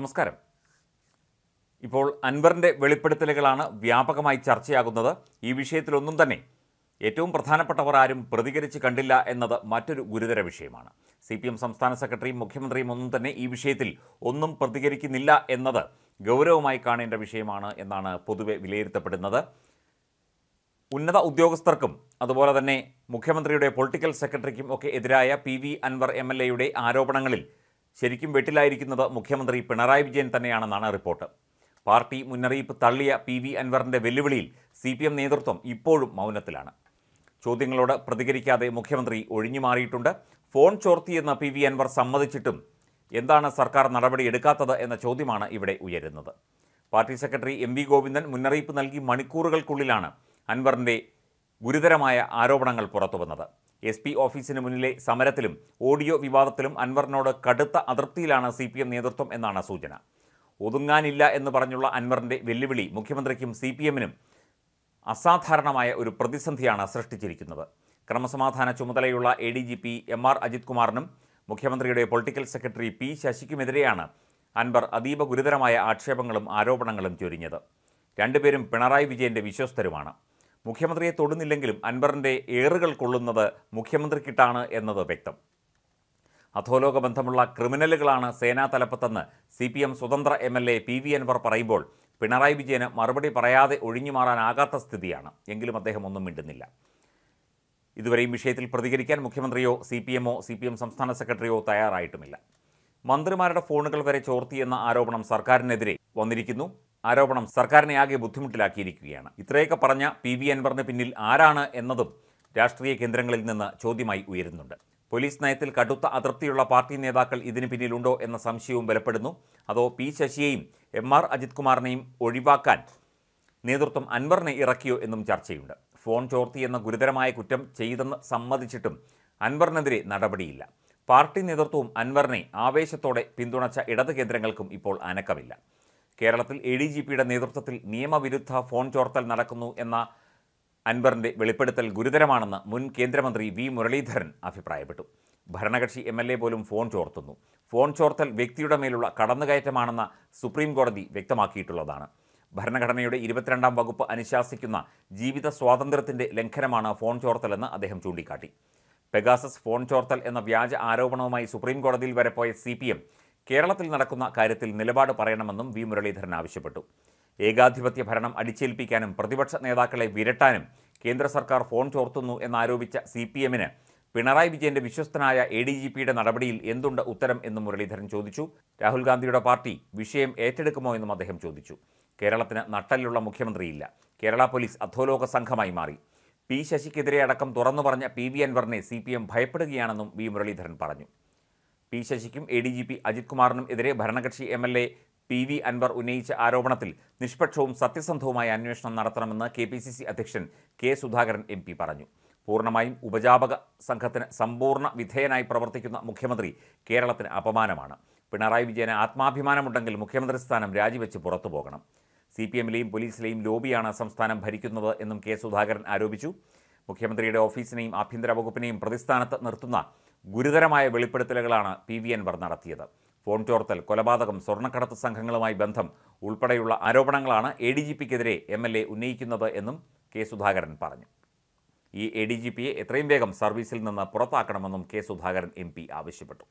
നമസ്കാരം. ഇപ്പോൾ അൻവറിൻ്റെ വെളിപ്പെടുത്തലുകളാണ് വ്യാപകമായി ചർച്ചയാകുന്നത്. ഈ വിഷയത്തിലൊന്നും തന്നെ ഏറ്റവും പ്രധാനപ്പെട്ടവർ ആരും പ്രതികരിച്ച് കണ്ടില്ല എന്നത് മറ്റൊരു ഗുരുതര വിഷയമാണ്. CPM സംസ്ഥാന സെക്രട്ടറിയും മുഖ്യമന്ത്രിയും ഒന്നും തന്നെ ഈ വിഷയത്തിൽ ഒന്നും പ്രതികരിക്കുന്നില്ല എന്നത് ഗൗരവമായി കാണേണ്ട വിഷയമാണ് എന്നാണ് പൊതുവെ വിലയിരുത്തപ്പെടുന്നത്. ഉന്നത ഉദ്യോഗസ്ഥർക്കും അതുപോലെ തന്നെ മുഖ്യമന്ത്രിയുടെ പൊളിറ്റിക്കൽ സെക്രട്ടറിക്കും ഒക്കെ എതിരായ PV അൻവർ MLA ആരോപണങ്ങളിൽ ശരിക്കും വെട്ടിലായിരിക്കുന്നത് മുഖ്യമന്ത്രി പിണറായി വിജയൻ തന്നെയാണെന്നാണ് റിപ്പോർട്ട്. പാർട്ടി മുന്നറിയിപ്പ് തള്ളിയ PV അൻവറിൻ്റെ വെല്ലുവിളിയിൽ CPM നേതൃത്വം ഇപ്പോഴും മൗനത്തിലാണ്. ചോദ്യങ്ങളോട് പ്രതികരിക്കാതെ മുഖ്യമന്ത്രി ഒഴിഞ്ഞുമാറിയിട്ടുണ്ട്. ഫോൺ ചോർത്തിയെന്ന് PV അൻവർ സമ്മതിച്ചിട്ടും എന്താണ് സർക്കാർ നടപടി എടുക്കാത്തത് എന്ന ചോദ്യമാണ് ഇവിടെ ഉയരുന്നത്. പാർട്ടി സെക്രട്ടറി MV ഗോവിന്ദൻ മുന്നറിയിപ്പ് നൽകി മണിക്കൂറുകൾക്കുള്ളിലാണ് അൻവറിൻ്റെ ഗുരുതരമായ ആരോപണങ്ങൾ പുറത്തുവന്നത്. SP ഓഫീസിന് മുന്നിലെ സമരത്തിലും ഓഡിയോ വിവാദത്തിലും അൻവറിനോട് കടുത്ത അതൃപ്തിയിലാണ് CPM നേതൃത്വം എന്നാണ് സൂചന. ഒതുങ്ങാനില്ല എന്ന് പറഞ്ഞുള്ള അൻവറിൻ്റെ വെല്ലുവിളി മുഖ്യമന്ത്രിക്കും CPM-നും അസാധാരണമായ ഒരു പ്രതിസന്ധിയാണ് സൃഷ്ടിച്ചിരിക്കുന്നത്. ക്രമസമാധാന ചുമതലയുള്ള ADGP MR അജിത് കുമാറിനും മുഖ്യമന്ത്രിയുടെ പൊളിറ്റിക്കൽ സെക്രട്ടറി P ശശിക്കുമെതിരെയാണ് അൻവർ അതീവ ഗുരുതരമായ ആക്ഷേപങ്ങളും ആരോപണങ്ങളും ചൊരിഞ്ഞത്. രണ്ടുപേരും പിണറായി വിജയൻ്റെ വിശ്വസ്തരുമാണ്. മുഖ്യമന്ത്രിയെ തൊടുന്നില്ലെങ്കിലും അൻവറിൻ്റെ ഏറുകൾ കൊള്ളുന്നത് മുഖ്യമന്ത്രിക്കിട്ടാണ് എന്നത് വ്യക്തം. അധോലോക ബന്ധമുള്ള ക്രിമിനലുകളാണ് സേനാ തലപ്പത്തെന്ന് CPM സ്വതന്ത്ര MLA PV അൻവർ പറയുമ്പോൾ പിണറായി വിജയന് മറുപടി പറയാതെ ഒഴിഞ്ഞുമാറാനാകാത്ത സ്ഥിതിയാണ്. എങ്കിലും അദ്ദേഹം ഒന്നും മിണ്ടുന്നില്ല. ഇതുവരെയും വിഷയത്തിൽ പ്രതികരിക്കാൻ മുഖ്യമന്ത്രിയോ CPM-ഓ CPM സംസ്ഥാന സെക്രട്ടറിയോ തയ്യാറായിട്ടുമില്ല. മന്ത്രിമാരുടെ ഫോണുകൾ വരെ ചോർത്തിയെന്ന ആരോപണം സർക്കാരിനെതിരെ വന്നിരിക്കുന്നു. ആരോപണം സർക്കാരിനെ ആകെ ബുദ്ധിമുട്ടിലാക്കിയിരിക്കുകയാണ്. ഇത്രയൊക്കെ പറഞ്ഞ PV അൻവറിന് പിന്നിൽ ആരാണ് എന്നതും രാഷ്ട്രീയ കേന്ദ്രങ്ങളിൽ നിന്ന് ചോദ്യമായി ഉയരുന്നുണ്ട്. പോലീസ് നയത്തിൽ കടുത്ത അതൃപ്തിയുള്ള പാർട്ടി നേതാക്കൾ ഇതിന് പിന്നിലുണ്ടോ എന്ന സംശയവും ബലപ്പെടുന്നു. അതോ P ശശിയെയും MR അജിത് കുമാറിനെയും ഒഴിവാക്കാൻ നേതൃത്വം അൻവറിനെ ഇറക്കിയോ എന്നും ചർച്ചയുണ്ട്. ഫോൺ ചോർത്തിയെന്ന ഗുരുതരമായ കുറ്റം ചെയ്തെന്ന് സമ്മതിച്ചിട്ടും അൻവറിനെതിരെ നടപടിയില്ല. പാർട്ടി നേതൃത്വവും അൻവറിനെ ആവേശത്തോടെ പിന്തുണച്ച ഇടത് കേന്ദ്രങ്ങൾക്കും ഇപ്പോൾ അനക്കമില്ല. കേരളത്തിൽ ADGP-യുടെ നേതൃത്വത്തിൽ നിയമവിരുദ്ധ ഫോൺ ചോർത്തൽ നടക്കുന്നു എന്ന അൻവറിൻ്റെ വെളിപ്പെടുത്തൽ ഗുരുതരമാണെന്ന് മുൻ കേന്ദ്രമന്ത്രി V മുരളീധരൻ അഭിപ്രായപ്പെട്ടു. ഭരണകക്ഷി MLA പോലും ഫോൺ ചോർത്തുന്നു. ഫോൺ ചോർത്തൽ വ്യക്തിയുടെ മേലുള്ള കടന്നുകയറ്റമാണെന്ന് സുപ്രീം കോടതി വ്യക്തമാക്കിയിട്ടുള്ളതാണ്. ഭരണഘടനയുടെ 22-ാം വകുപ്പ് അനുശാസിക്കുന്ന ജീവിത സ്വാതന്ത്ര്യത്തിൻ്റെ ലംഘനമാണ് ഫോൺ ചോർത്തലെന്ന് അദ്ദേഹം ചൂണ്ടിക്കാട്ടി. പെഗാസസ് ഫോൺ ചോർത്തൽ എന്ന വ്യാജ ആരോപണവുമായി സുപ്രീം കോടതിയിൽ വരെ പോയ CPM കേരളത്തിൽ നടക്കുന്ന കാര്യത്തിൽ നിലപാട് പറയണമെന്നും V മുരളീധരൻ ആവശ്യപ്പെട്ടു. ഏകാധിപത്യ ഭരണം അടിച്ചേൽപ്പിക്കാനും പ്രതിപക്ഷ നേതാക്കളെ വിരട്ടാനും കേന്ദ്ര സർക്കാർ ഫോൺ ചോർത്തുന്നു എന്നാരോപിച്ച CPM-ന് പിണറായി വിജയൻ്റെ വിശ്വസ്തനായ ADGP-യുടെ നടപടിയിൽ എന്തുണ്ട് ഉത്തരം എന്നും മുരളീധരൻ ചോദിച്ചു. രാഹുൽ ഗാന്ധിയുടെ പാർട്ടി വിഷയം ഏറ്റെടുക്കുമോ എന്നും അദ്ദേഹം ചോദിച്ചു. കേരളത്തിന് നട്ടലുള്ള മുഖ്യമന്ത്രിയില്ല. കേരള പോലീസ് അധോലോക സംഘമായി മാറി. P ശശിക്കെതിരെ അടക്കം തുറന്നു പറഞ്ഞ PV അൻവറിനെ CPM ഭയപ്പെടുകയാണെന്നും V മുരളീധരൻ പറഞ്ഞു. P ശശിക്കും ADGP അജിത് കുമാറിനും എതിരെ ഭരണകക്ഷി MLA PV അൻവർ ഉന്നയിച്ച ആരോപണത്തിൽ നിഷ്പക്ഷവും സത്യസന്ധവുമായ അന്വേഷണം നടത്തണമെന്ന് KPCC അധ്യക്ഷൻ K സുധാകരൻ MP പറഞ്ഞു. പൂർണ്ണമായും ഉപജാപക സംഘത്തിന് സമ്പൂർണ്ണ വിധേയനായി പ്രവർത്തിക്കുന്ന മുഖ്യമന്ത്രി കേരളത്തിന് അപമാനമാണ്. പിണറായി വിജയന് ആത്മാഭിമാനമുണ്ടെങ്കിൽ മുഖ്യമന്ത്രി സ്ഥാനം രാജിവെച്ച് പുറത്തു പോകണം. CPM-ലെയും പോലീസിലെയും ലോബിയാണ് സംസ്ഥാനം ഭരിക്കുന്നത് എന്നും K സുധാകരൻ ആരോപിച്ചു. മുഖ്യമന്ത്രിയുടെ ഓഫീസിനെയും ആഭ്യന്തര വകുപ്പിനെയും പ്രതിസ്ഥാനത്ത് നിർത്തുന്ന ഗുരുതരമായ വെളിപ്പെടുത്തലുകളാണ് PV അൻവർ നടത്തിയത്. ഫോൺ ചോർത്തൽ, കൊലപാതകം, സ്വർണ്ണക്കടത്ത് സംഘങ്ങളുമായി ബന്ധം ഉൾപ്പെടെയുള്ള ആരോപണങ്ങളാണ് ADGP-ക്കെതിരെ MLA ഉന്നയിക്കുന്നത് എന്നും K സുധാകരൻ പറഞ്ഞു. ഈ ADGP-യെ എത്രയും വേഗം സർവീസിൽ നിന്ന് പുറത്താക്കണമെന്നും K സുധാകരൻ MP ആവശ്യപ്പെട്ടു.